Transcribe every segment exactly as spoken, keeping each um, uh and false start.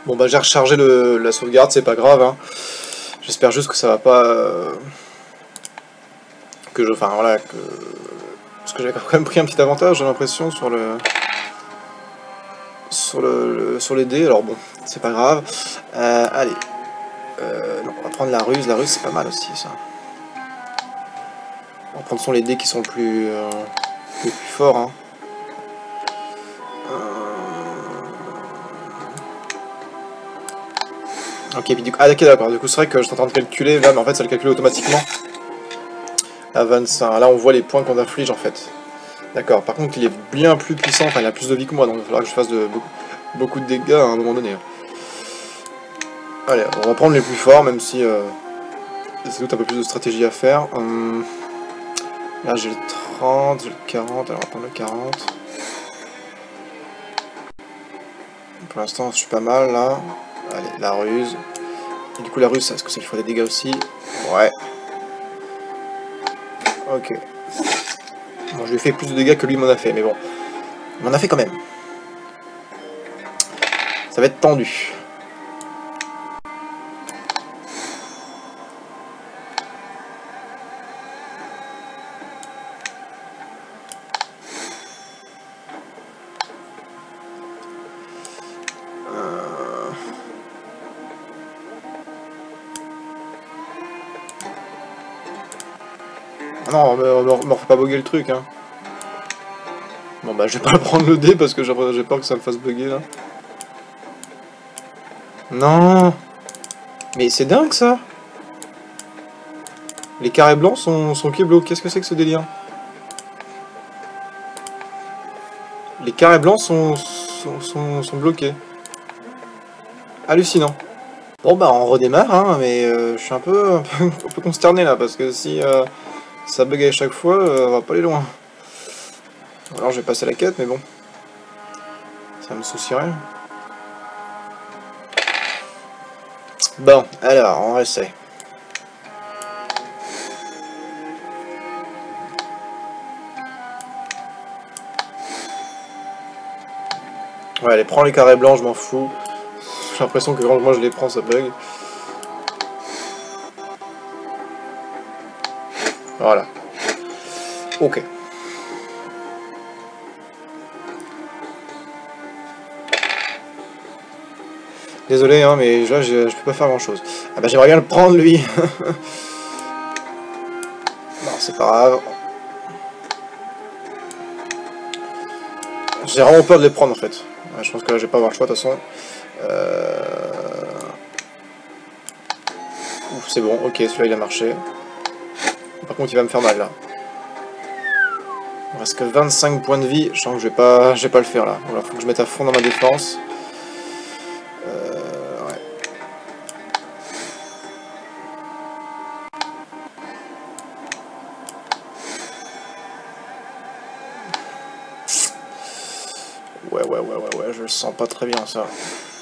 Bon bah j'ai rechargé le, la sauvegarde, c'est pas grave. Hein. J'espère juste que ça va pas... Euh, que je... Enfin voilà, que... Parce que j'ai quand même pris un petit avantage, j'ai l'impression, sur le... Sur le, le... Sur les dés, alors bon, c'est pas grave. Euh, allez. Euh, non, on va prendre la ruse, la ruse c'est pas mal aussi, ça. On va prendre sur les dés qui sont le plus... Euh, les plus forts, hein. Ok, puis du coup, ah ok d'accord, du coup c'est vrai que je suis en train de calculer là, mais en fait ça le calcule automatiquement. À vingt-cinq, là on voit les points qu'on inflige en fait. D'accord, par contre il est bien plus puissant, enfin il a plus de vie que moi, donc il va falloir que je fasse de, beaucoup, beaucoup de dégâts à un moment donné. Allez, on va prendre les plus forts, même si euh, c'est doute un peu plus de stratégie à faire. Hum, là j'ai le trente, j'ai le quarante, alors on va prendre le quarante. Pour l'instant je suis pas mal là. Allez, la ruse. Et du coup la ruse, est-ce que ça lui fera des dégâts aussi? Ouais. Ok. Bon, je lui ai fait plus de dégâts que lui m'en a fait, mais bon. Il m'en a fait quand même. Ça va être tendu. Non, me, me, me refais pas bugger le truc, hein. Bon bah je vais pas prendre le dé parce que j'ai peur que ça me fasse bugger là. Non. Mais c'est dingue ça. Les carrés blancs sont, sont keblo. Qu'est-ce que c'est que ce délire? Les carrés blancs sont, sont, sont, sont bloqués. Hallucinant. Bon bah on redémarre, hein, mais euh, je suis un peu, un, peu, un peu consterné là parce que si... Euh, ça bug à chaque fois, euh, on va pas aller loin. Alors je vais passer la quête, mais bon. Ça me soucie rien. Bon, alors, on essaie. Ouais, allez, prends les carrés blancs, je m'en fous. J'ai l'impression que quand moi je les prends, ça bug. Voilà. Ok. Désolé, hein, mais là, je, je peux pas faire grand-chose. Ah bah, j'aimerais bien le prendre, lui. Non, c'est pas grave. J'ai vraiment peur de les prendre, en fait. Ouais, je pense que là, je vais pas avoir le choix, de toute façon. Euh... Ouf, c'est bon. Ok, celui-là, il a marché. Par contre, il va me faire mal, là. Il me reste que vingt-cinq points de vie. Je sens que je vais pas, je vais pas le faire, là. Voilà, faut que je mette à fond dans ma défense. Ouais, ouais, ouais, ouais, ouais, je le sens pas très bien, ça.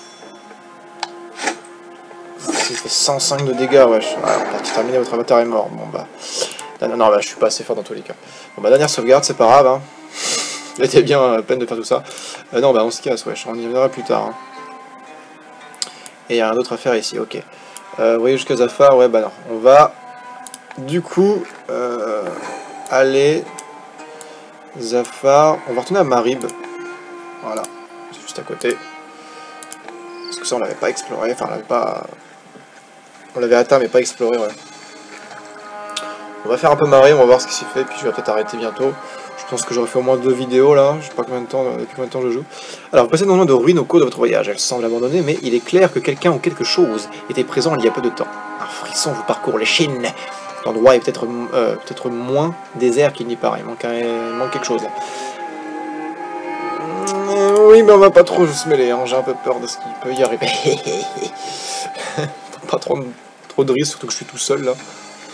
Il fait cent cinq de dégâts, wesh. Ouais, on parti terminé, votre avatar est mort. Bon, bah... Non, non, bah, je suis pas assez fort dans tous les cas. Bon, bah, dernière sauvegarde, c'est pas grave, hein. Il était bien à peine de faire tout ça. Euh, non, bah, on se casse, wesh. On y reviendra plus tard, hein. Et il y a rien d'autre à faire ici, ok. Euh, vous voyez, jusqu'à Zafar, ouais, bah non. On va, du coup, euh, aller... Zafar... On va retourner à Marib. Voilà. C'est juste à côté. Parce que ça, on l'avait pas exploré. Enfin, on l'avait pas... On l'avait atteint, mais pas exploré, ouais. On va faire un peu Marib, on va voir ce qui s'y fait, puis je vais peut-être arrêter bientôt. Je pense que j'aurais fait au moins deux vidéos, là. Je sais pas combien de temps, depuis combien de temps je joue. Alors, vous passez dans le de ruines au cours de votre voyage. Elles semblent abandonnées, mais il est clair que quelqu'un ou quelque chose était présent il y a peu de temps. Un frisson vous parcourt l'échine. L'endroit est peut-être euh, peut-être moins désert qu'il n'y paraît. Il manque, un... il manque quelque chose, là. Oui, mais on va pas trop se mêler, hein. J'ai un peu peur de ce qui peut y arriver. Pas trop, trop de risques, surtout que je suis tout seul là.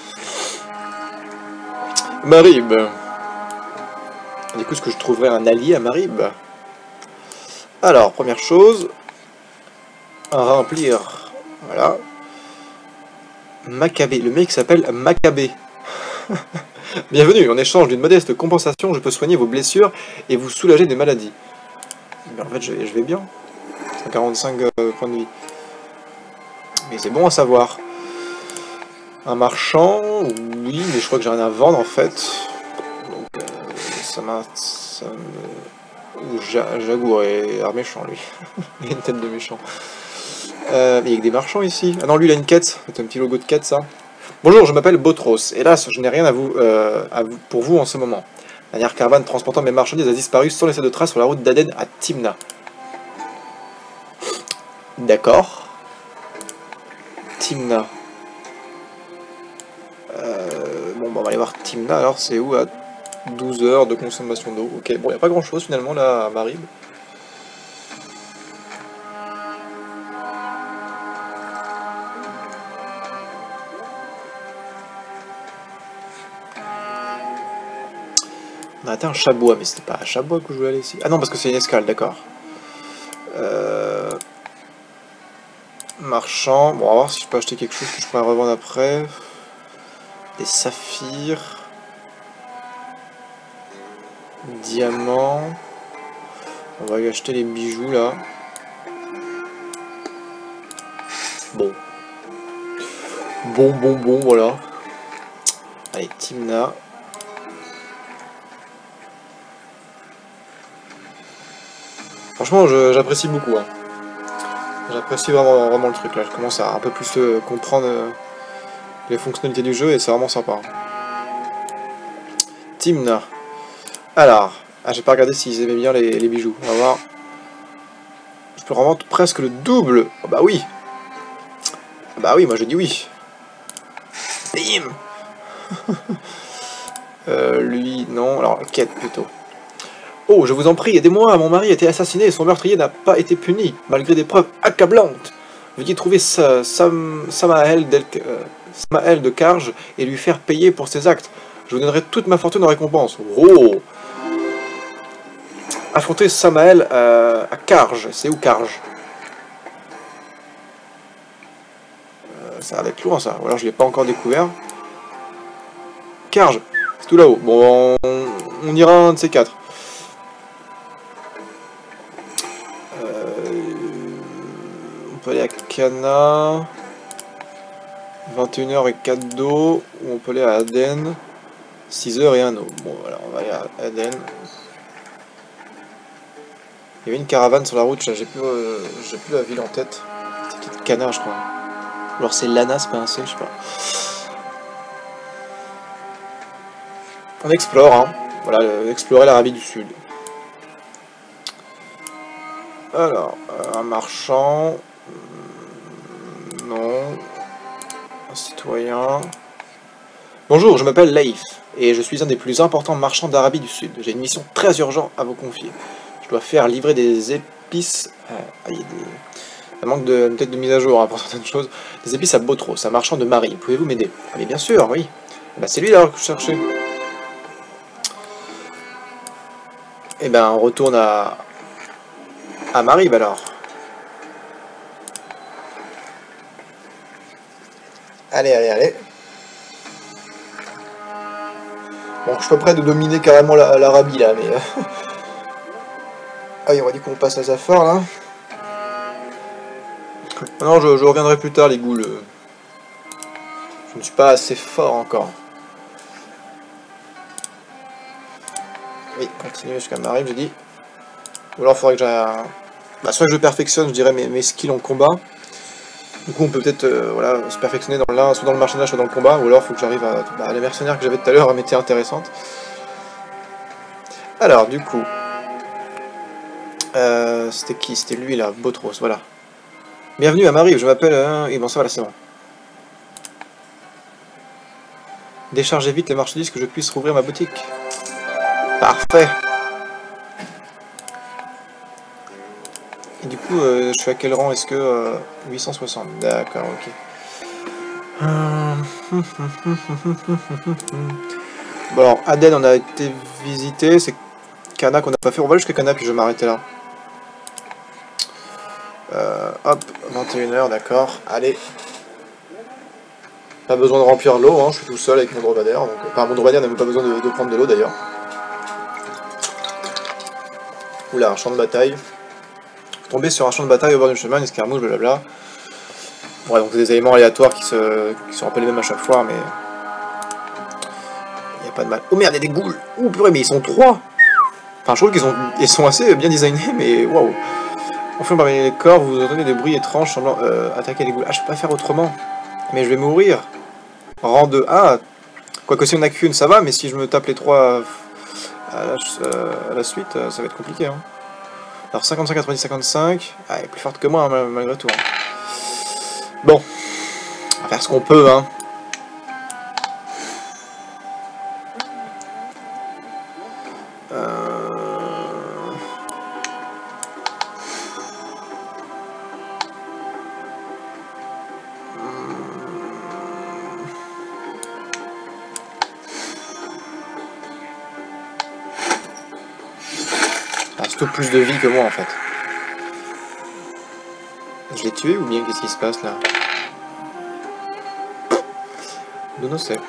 Marib. Du coup, est-ce que je trouverais un allié à Marib? Alors, première chose, à remplir. Voilà. Maccabée. Le mec s'appelle Maccabée. Bienvenue, en échange d'une modeste compensation, je peux soigner vos blessures et vous soulager des maladies. Mais en fait, je vais, je vais bien. cent quarante-cinq euh, points de vie. Mais c'est bon à savoir. Un marchand, oui, mais je crois que j'ai rien à vendre en fait. Donc euh, ça m'a... Ça me... Ouh, ja Jagour est un méchant lui. Il a une tête de méchant. Euh, mais il y a que des marchands ici. Ah non, lui il a une quête. C'est un petit logo de quête ça. Bonjour, je m'appelle Botros. Hélas, je n'ai rien à vous, euh, à vous, pour vous en ce moment. La dernière caravane transportant mes marchandises a disparu sans laisser de traces sur la route d'Aden à Timna. D'accord. Timna. Euh, bon, bah, on va aller voir Timna. Alors, c'est où à douze heures de consommation d'eau. Ok, bon, il n'y a pas grand chose finalement là à Marib. On a atteint un Chabois, mais c'était pas à Chabois que je voulais aller ici. Ah non, parce que c'est une escale, d'accord. Euh... Marchand. Bon, on va voir si je peux acheter quelque chose que je pourrais revendre après. Des saphirs. Diamants. On va lui acheter les bijoux là. Bon. Bon, bon, bon, voilà. Allez, Timna. Franchement, j'apprécie beaucoup. Hein. J'apprécie vraiment, vraiment le truc là. Je commence à un peu plus euh, comprendre euh, les fonctionnalités du jeu et c'est vraiment sympa. Timna. Alors, ah, j'ai pas regardé s'ils aimaient bien les, les bijoux. On va voir. Je peux revendre presque le double. Oh, bah oui. Bah oui, moi je dis oui. Bim. euh, Lui, non. Alors, quête plutôt. Oh, je vous en prie, aidez-moi, mon mari a été assassiné et son meurtrier n'a pas été puni, malgré des preuves accablantes. Veuillez trouver sa, Sam, Samael, del, euh, Samael de Karj et lui faire payer pour ses actes. Je vous donnerai toute ma fortune en récompense. Oh! Affronter Samael euh, à Karj. C'est où Karj? euh, Ça a l'air loin ça, ou alors je l'ai pas encore découvert. Karj, c'est tout là-haut. Bon, on, on ira un de ces quatre. On peut aller à Cana, vingt et une heures et quatre d'eau, ou on peut aller à Aden, six heures et un eau. Bon voilà, on va aller à Aden. Il y avait une caravane sur la route, j'ai plus, euh, j'ai plus la ville en tête. C'était peut-être Cana je crois. Ou alors c'est Lana, c'est pas un C, je sais pas. On explore, hein. Voilà, euh, explorer l'Arabie du Sud. Alors, euh, un marchand... Non. Un citoyen. Bonjour, je m'appelle Laïf, et je suis un des plus importants marchands d'Arabie du Sud. J'ai une mission très urgente à vous confier. Je dois faire livrer des épices... Euh, ah, il y a des... Ça manque de, peut-être de mise à jour hein, pour certaines choses. Des épices à Botros, un marchand de Marie. Pouvez-vous m'aider? Ah mais bien sûr, oui. Bah, c'est lui là que je cherchais. Et ben on retourne à... à Marib alors. Allez, allez, allez. Bon, je suis pas prêt de dominer carrément l'Arabie là, mais... ah, il aurait dit qu'on passe à Zafar là. Non, je, je reviendrai plus tard les ghouls. Je ne suis pas assez fort encore. Oui, continuer jusqu'à Marib, j'ai dit. Ou alors il faudrait que j'aille... Bah, soit que je perfectionne, je dirais, mes, mes skills en combat. Du coup, on peut peut-être euh, voilà, se perfectionner dans l'un, soit dans le marchandage, soit dans le combat. Ou alors, il faut que j'arrive à... Bah, les mercenaires que j'avais tout à l'heure, elles m'étaient intéressantes. Alors, du coup... Euh, c'était qui? C'était lui, là, Botros, voilà. Bienvenue à Marib, je m'appelle... Euh... Et bon, ça, voilà, c'est bon. Déchargez vite les marchandises que je puisse rouvrir ma boutique. Parfait. Et du coup, euh, je suis à quel rang? Est-ce que... Euh, huit cent soixante. D'accord, ok. Bon alors, Aden on a été visité, c'est Cana qu'on n'a pas fait. On va jusqu'à Cana puis je vais m'arrêter là. Euh, hop, vingt et une heures, d'accord. Allez. Pas besoin de remplir l'eau, hein, je suis tout seul avec mon dromadaire. Donc... Enfin, mon dromadaire n'a même pas besoin de, de prendre de l'eau d'ailleurs. Oula, un champ de bataille. Tomber sur un champ de bataille au bord du chemin, une escarmouche, blablabla. Ouais, donc des éléments aléatoires qui, se... qui sont un peu les mêmes à chaque fois, mais... Il n'y a pas de mal. Oh merde, il y a des ghouls. Oh purée, mais ils sont trois. Enfin, je trouve qu'ils ont... ils sont assez bien designés, mais waouh. Enfin, parmi les corps, vous entendez des bruits étranges semblant euh, attaquer les ghouls. Ah, je peux pas faire autrement. Mais je vais mourir. Rang deux. Ah, quoique si on a qu'une, ça va, mais si je me tape les trois à la, euh, à la suite, ça va être compliqué. Hein. Alors, cinquante-cinq, quatre-vingt-dix, cinquante-cinq. Ah, elle est plus forte que moi, hein, malgré tout. Hein. Bon. On va faire ce qu'on peut, hein. Reste plus de vie que moi en fait. Je l'ai tué ou bien qu'est-ce qui se passe là? Dono sait.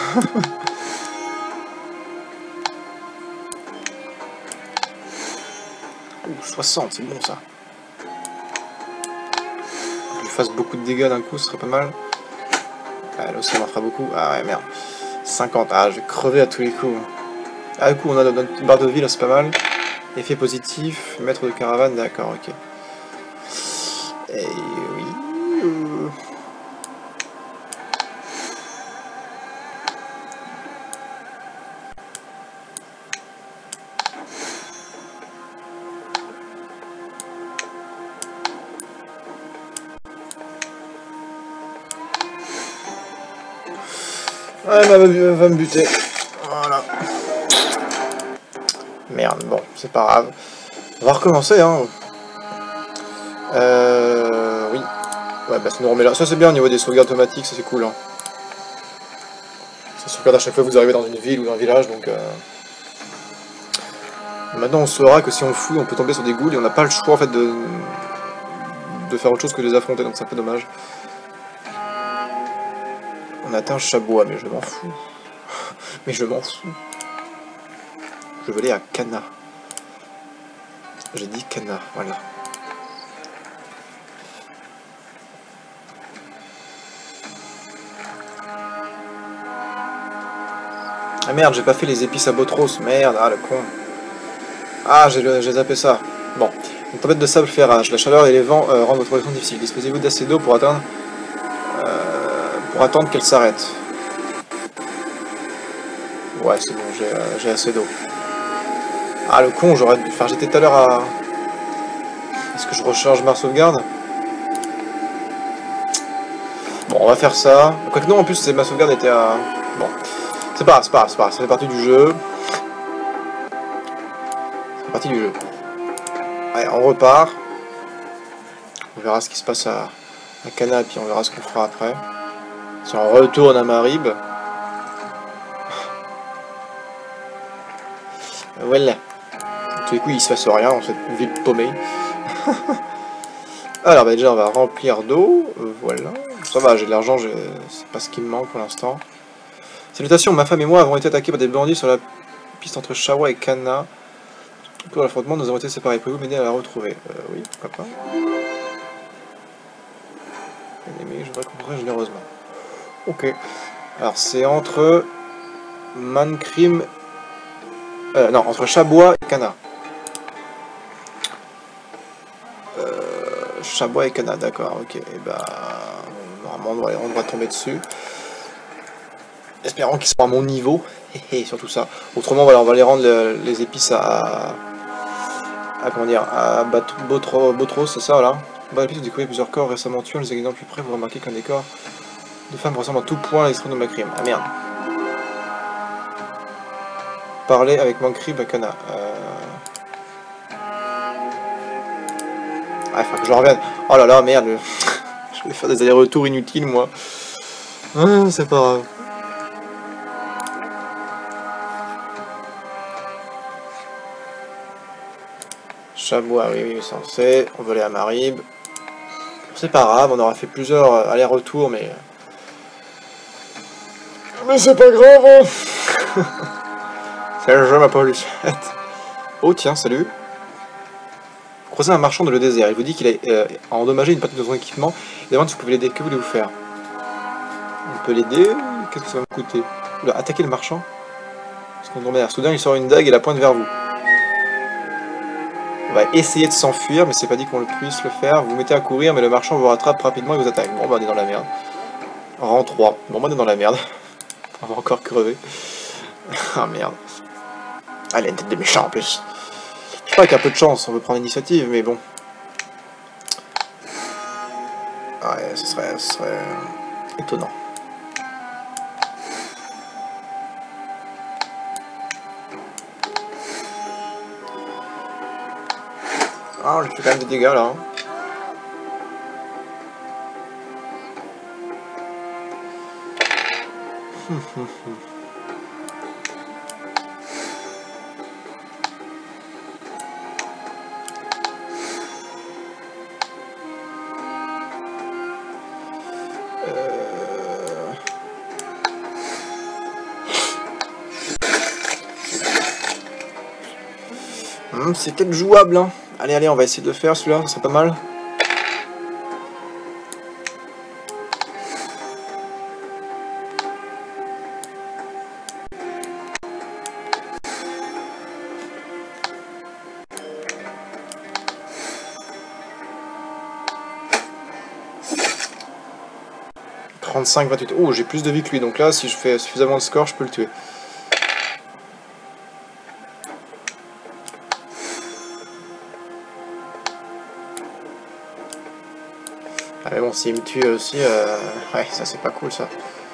soixante, c'est bon ça. Que je fasse beaucoup de dégâts d'un coup, ce serait pas mal. Ah, là aussi, ça m'en fera beaucoup. Ah ouais, merde. cinquante. Ah, je vais crever à tous les coups. Ah, du coup, on a notre petite barre de vie là, c'est pas mal. Effet positif, maître de caravane, d'accord, ok. Et oui. Euh... Ouais, elle va, va me buter. Voilà. Merde, bon, c'est pas grave. On va recommencer, hein. Euh... Oui. Ouais, bah ça nous remet là. Ça c'est bien au niveau des sauvegardes automatiques, ça c'est cool, hein. Ça sauvegarde à chaque fois que vous arrivez dans une ville ou dans un village, donc... Euh... Maintenant on saura que si on fouille, on peut tomber sur des ghouls et on n'a pas le choix en fait de... de faire autre chose que de les affronter, donc c'est un peu dommage. On a atteint Chabois, mais je m'en fous. Mais je m'en fous. Je veux aller à Cana. J'ai dit Cana, voilà. Ah merde, j'ai pas fait les épices à Botros, merde, ah le con. Ah, j'ai zappé ça. Bon, une tempête de sable fait rage. La chaleur et les vents euh, rendent votre progression difficile. Disposez-vous d'assez d'eau pour atteindre... Euh, pour attendre qu'elle s'arrête. Ouais, c'est bon, j'ai euh, assez d'eau. Ah, le con, j'aurais dû... Enfin, j'étais tout à l'heure à... Est-ce que je recharge ma sauvegarde? Bon, on va faire ça. Quoique non, en plus, ma sauvegarde était à... Bon. C'est pas grave, c'est pas grave, c'est pas grave. Ça fait partie du jeu. Ça fait partie du jeu. Allez, on repart. On verra ce qui se passe à, à Cana, et puis on verra ce qu'on fera après. Si on retourne à Marib. Voilà. De tous les coups, il se passe rien dans cette ville paumée. Alors, bah déjà, on va remplir d'eau. Euh, voilà. Ça va, j'ai de l'argent, c'est pas ce qui me manque pour l'instant. Salutations, ma femme et moi avons été attaqués par des bandits sur la piste entre Chawa et Cana. Pour l'affrontement, nous avons été séparés. Pouvez-vous m'aider à la retrouver? euh, Oui, pourquoi pas. Mais je voudrais comprendre généreusement. Ok. Alors, c'est entre Mankrim... Euh, non, entre Chabois et Cana. Euh, Chabois et Cana, d'accord, ok. Et bah... Normalement, on devrait, on devrait tomber dessus. Espérons qu'ils sont à mon niveau. Et surtout ça. Autrement, voilà, on va les rendre le, les épices à... à comment dire, à Botros, Botros, c'est ça, là. Bah, l'épice, vous découvrez plusieurs corps récemment tués. En les examinant plus près, vous remarquez qu'un des corps de femmes ressemble en tout point à l'extrême de Mankrim. Ah merde. Parler avec Mankrim à Cana. Euh... Ah, il faut que je revienne. Oh là là, merde. Je vais faire des allers-retours inutiles, moi. Ah, c'est pas grave. Chabois, oui, oui, ça on sait. On veut aller à Marib. C'est pas grave, on aura fait plusieurs allers-retours, mais... Mais c'est pas grave, hein. C'est le jeu, ma pauvre Lucette. Oh, tiens, salut. croisez un marchand dans le désert. Il vous dit qu'il a euh, endommagé une partie de son équipement. Il demande si vous pouvez l'aider. Que voulez-vous faire? On peut l'aider? Qu'est-ce que ça va me coûter? Oula, attaquer le marchand? Parce qu'on tombe. Soudain, il sort une dague et la pointe vers vous. On va essayer de s'enfuir, mais c'est pas dit qu'on puisse le faire. Vous vous mettez à courir, mais le marchand vous rattrape rapidement et vous attaque. Bon, bah, on est dans la merde. Rang trois. Bon, bah, on est dans la merde. On va encore crever. Ah, merde. Ah, il a une tête de méchant en plus. Je crois qu'avec un peu de chance, on veut prendre l'initiative, mais bon. Ouais, ce serait, ce serait étonnant. Ah, on lui fait quand même des dégâts là. Hein. Hum, hum, hum. Hum, c'est peut-être jouable, hein. Allez, allez, on va essayer de le faire, celui-là, c'est pas mal. trente-cinq vingt-huit. Oh, j'ai plus de vie que lui, donc là, si je fais suffisamment de score, je peux le tuer. Ah mais bon, s'il me tue aussi, euh... ouais, ça c'est pas cool ça.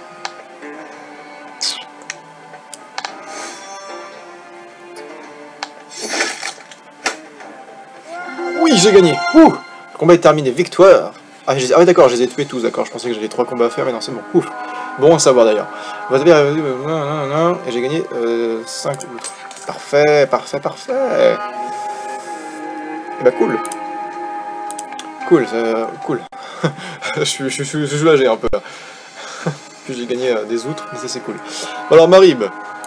Oui, j'ai gagné. Ouh, le combat est terminé, victoire. Ah, ah oui d'accord, je les ai tués tous, d'accord, je pensais que j'avais trois combats à faire, mais non, c'est bon. Ouf. Bon à savoir d'ailleurs. Vous avez... Et j'ai gagné euh, cinq... Parfait, parfait, parfait. Et bah cool. Cool, euh, cool. je, suis, je, suis, je suis soulagé un peu là. Puis j'ai gagné euh, des outres, mais ça c'est cool. Bon, alors Marib.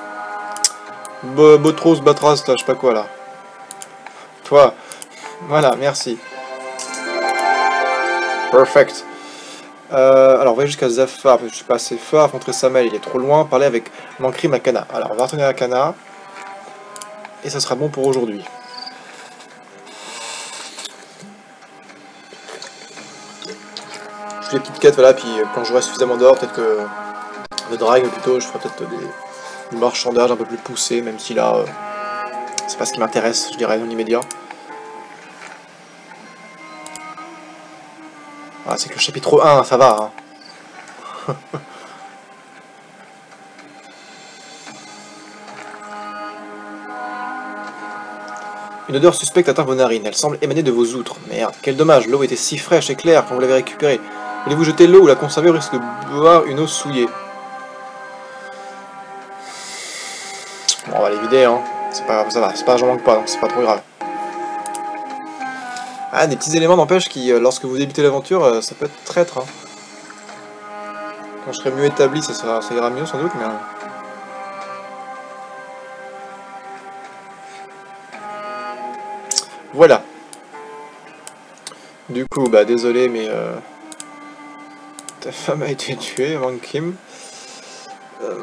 Botros, Batras, je sais pas quoi là. Toi. Voilà, merci. Perfect. Euh, alors on va jusqu'à Zafar, je suis pas assez fort, affronter Samel, il est trop loin, parler avec Mankrim à Kana. Alors on va retourner à Kana. Et ça sera bon pour aujourd'hui. Je fais des petites quêtes, voilà, puis quand j'aurai suffisamment d'or, peut-être que de drague plutôt, je ferai peut-être des, des marchandages un peu plus poussés, même si là, euh, c'est pas ce qui m'intéresse, je dirais, dans l'immédiat. Ah, c'est que le chapitre un, ça va. Hein. Une odeur suspecte atteint vos narines, elle semble émaner de vos outres. Merde, quel dommage, l'eau était si fraîche et claire quand vous l'avez récupérée. Voulez-vous jeter l'eau ou la conserver au risque de boire une eau souillée? Bon, on va l'évider, hein. C'est pas grave, ça va, c'est pas, j'en manque pas, donc c'est pas trop grave. Ah, des petits éléments n'empêchent qui, euh, lorsque vous débutez l'aventure, euh, ça peut être traître. Hein. Quand je serai mieux établi, ça, sera, ça ira mieux sans doute, mais... Euh... Voilà. Du coup, bah désolé, mais... Euh... Ta femme a été tuée, Mankrim. Euh...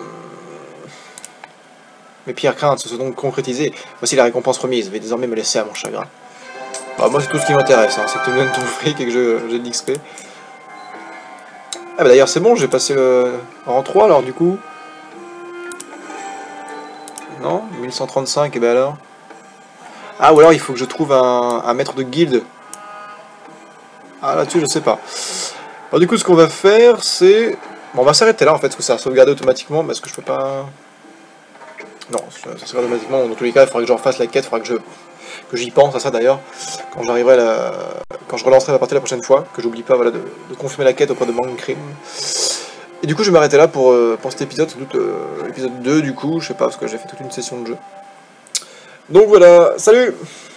Mes pires craintes se sont donc concrétisées. Voici la récompense remise. Veuillez désormais me laisser à mon chagrin. Bah, moi, c'est tout ce qui m'intéresse, hein. C'est que tu me donnes ton fric et que j'ai de l'X P. Ah bah d'ailleurs, c'est bon, j'ai passé le rang trois, alors du coup... Non, mille cent trente-cinq, et ben alors... Ah, ou alors il faut que je trouve un, un maître de guilde. Ah, là-dessus, je sais pas. Alors du coup, ce qu'on va faire, c'est... Bon, on va s'arrêter là, en fait, parce que ça va sauvegarder automatiquement, parce que je peux pas... Non, ça, ça sauvegarde automatiquement, dans tous les cas, il faudra que je refasse la quête, il faudra que je... que j'y pense à ça d'ailleurs, quand j'arriverai la... quand je relancerai la partie la prochaine fois, que j'oublie pas voilà, de, de confirmer la quête auprès de Mankrim. Et du coup je vais m'arrêter là pour, euh, pour cet épisode, sans doute euh, l'épisode deux du coup, je sais pas, parce que j'ai fait toute une session de jeu. Donc voilà, salut!